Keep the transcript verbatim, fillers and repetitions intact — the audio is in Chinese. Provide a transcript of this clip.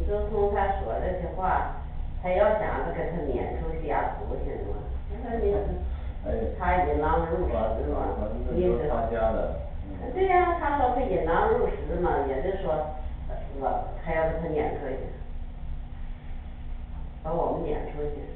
就从他说这些话，他要想着给他撵出去呀，出去是吧？我说你他引狼入室嘛，你是他家的。 对呀，他说他引狼入室嘛，也就是说我还要给他撵出去，把我们撵出去。